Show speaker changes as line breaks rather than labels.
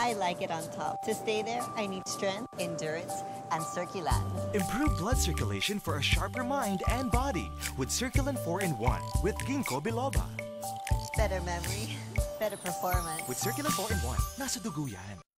I like it on top. To stay there, I need strength, endurance, and Circulan.
Improve blood circulation for a sharper mind and body with Circulan 4-in-1 with ginkgo biloba.
Better memory, better performance.
With Circulan 4-in-1, nasa dugo yan.